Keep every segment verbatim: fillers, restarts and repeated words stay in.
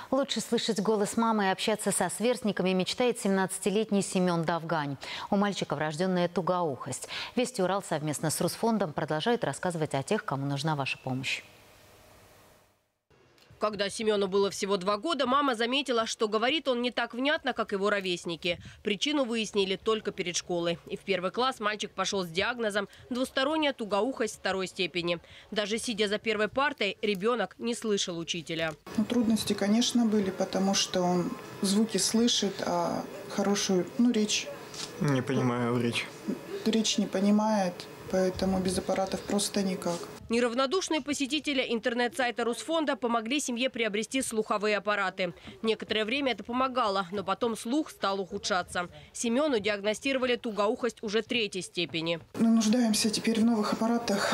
Лучше слышать голос мамы и общаться со сверстниками мечтает семнадцатилетний Семен Давгань. У мальчика врожденная тугоухость. Вести Урал совместно с Русфондом продолжает рассказывать о тех, кому нужна ваша помощь. Когда Семену было всего два года, мама заметила, что говорит он не так внятно, как его ровесники. Причину выяснили только перед школой. И в первый класс мальчик пошел с диагнозом «двусторонняя тугоухость второй степени». Даже сидя за первой партой, ребенок не слышал учителя. Ну, трудности, конечно, были, потому что он звуки слышит, а хорошую ну, речь... Не понимаю речь. Речь не понимает, поэтому без аппаратов просто никак. Неравнодушные посетители интернет-сайта Русфонда помогли семье приобрести слуховые аппараты. Некоторое время это помогало, но потом слух стал ухудшаться. Семену диагностировали тугоухость уже третьей степени. Мы нуждаемся теперь в новых аппаратах,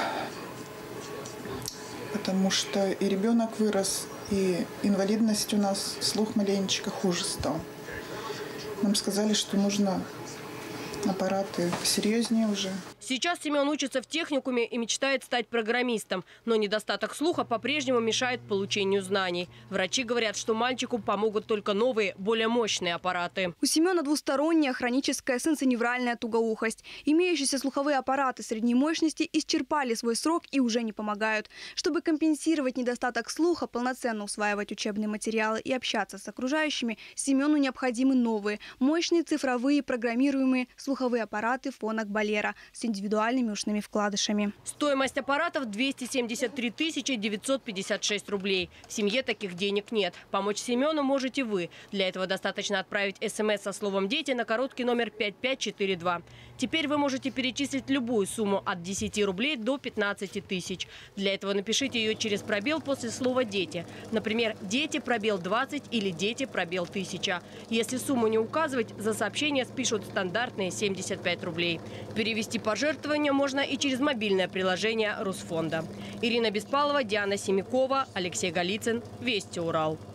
потому что и ребенок вырос, и инвалидность у нас, слух маленечко хуже стал. Нам сказали, что нужно аппараты посерьезнее уже. Сейчас Семен учится в техникуме и мечтает стать программистом. Но недостаток слуха по-прежнему мешает получению знаний. Врачи говорят, что мальчику помогут только новые, более мощные аппараты. У Семена двусторонняя хроническая сенсоневральная тугоухость. Имеющиеся слуховые аппараты средней мощности исчерпали свой срок и уже не помогают. Чтобы компенсировать недостаток слуха, полноценно усваивать учебные материалы и общаться с окружающими, Семену необходимы новые, мощные цифровые программируемые слуховые аппараты фонок Болера с индивидуальными ушными вкладышами. Стоимость аппаратов двести семьдесят три тысячи девятьсот пятьдесят шесть рублей. В семье таких денег нет. Помочь Семену можете вы. Для этого достаточно отправить смс со словом «Дети» на короткий номер пять пять четыре два. Теперь вы можете перечислить любую сумму от десяти рублей до пятнадцати тысяч. Для этого напишите ее через пробел после слова «Дети». Например, «Дети» пробел двадцать или «Дети» пробел тысяча. Если сумму не указывать, за сообщение спишут стандартные семьдесят пять рублей. Перевести пожертвования можно и через мобильное приложение Русфонда. Ирина Беспалова, Диана Семякова, Алексей Голицын. Вести Урал.